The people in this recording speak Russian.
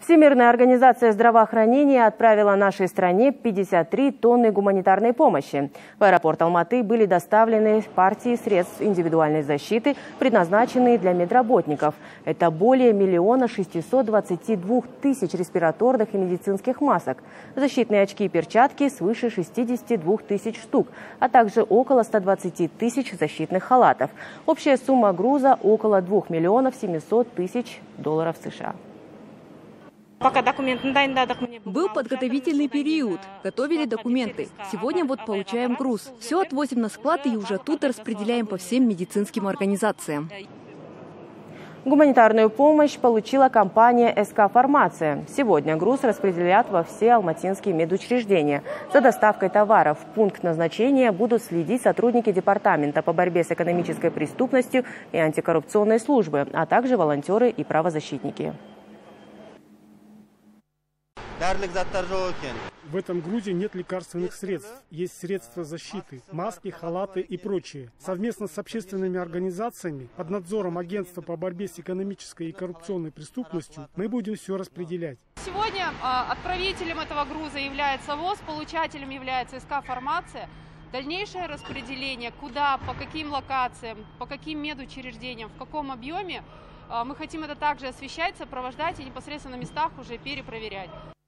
Всемирная организация здравоохранения отправила нашей стране 53 тонны гуманитарной помощи. В аэропорт Алматы были доставлены партии средств индивидуальной защиты, предназначенные для медработников. Это более 1 622 000 респираторных и медицинских масок, защитные очки и перчатки свыше 62 000 штук, а также около 120 000 защитных халатов. Общая сумма груза около $2 700 000 США. Был подготовительный период. Готовили документы. Сегодня вот получаем груз. Все отвозим на склад и уже оттуда распределяем по всем медицинским организациям. Гуманитарную помощь получила компания СК «Фармация». Сегодня груз распределят во все алматинские медучреждения. За доставкой товаров в пункт назначения будут следить сотрудники Департамента по борьбе с экономической преступностью и антикоррупционной службы, а также волонтеры и правозащитники. В этом грузе нет лекарственных средств. Есть средства защиты, маски, халаты и прочее. Совместно с общественными организациями, под надзором Агентства по борьбе с экономической и коррупционной преступностью, мы будем все распределять. Сегодня отправителем этого груза является ВОЗ, получателем является СК «Фармация». Дальнейшее распределение, куда, по каким локациям, по каким медучреждениям, в каком объеме, мы хотим это также освещать, сопровождать и непосредственно на местах уже перепроверять.